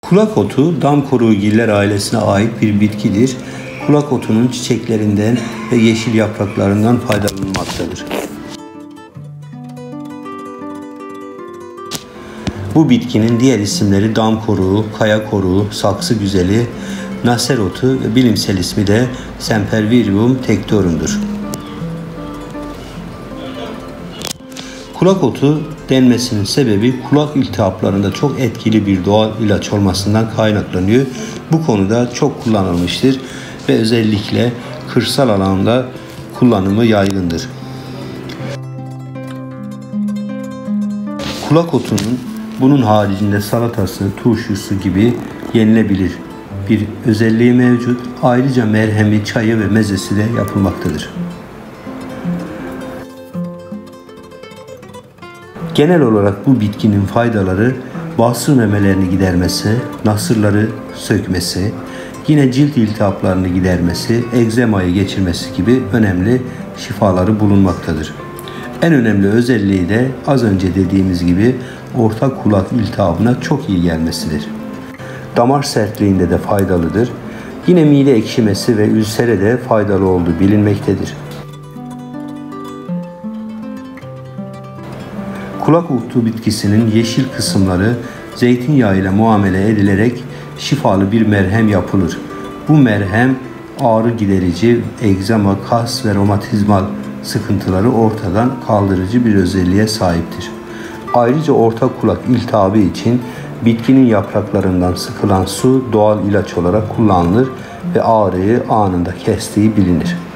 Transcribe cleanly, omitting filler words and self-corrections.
Kulak otu damkorugiller ailesine ait bir bitkidir. Kulak otunun çiçeklerinden ve yeşil yapraklarından faydalanılmaktadır. Bu bitkinin diğer isimleri dam koruğu, kaya koruğu, saksı güzeli, naser otu ve bilimsel ismi de Sempervirium tectorum'dur. Kulak otu denmesinin sebebi kulak iltihaplarında çok etkili bir doğal ilaç olmasından kaynaklanıyor. Bu konuda çok kullanılmıştır ve özellikle kırsal alanda kullanımı yaygındır. Kulak otunun bunun haricinde salatası, turşusu gibi yenilebilir bir özelliği mevcut. Ayrıca merhemi, çayı ve mezesi de yapılmaktadır. Genel olarak bu bitkinin faydaları basır memelerini gidermesi, nasırları sökmesi, yine cilt iltihaplarını gidermesi, egzemayı geçirmesi gibi önemli şifaları bulunmaktadır. En önemli özelliği de az önce dediğimiz gibi orta kulak iltihabına çok iyi gelmesidir. Damar sertliğinde de faydalıdır. Yine mide ekşimesi ve ülsere de faydalı olduğu bilinmektedir. Kulak otu bitkisinin yeşil kısımları zeytinyağı ile muamele edilerek şifalı bir merhem yapılır. Bu merhem ağrı giderici, egzama, kas ve romatizmal sıkıntıları ortadan kaldırıcı bir özelliğe sahiptir. Ayrıca orta kulak iltihabı için bitkinin yapraklarından sıkılan su doğal ilaç olarak kullanılır ve ağrıyı anında kestiği bilinir.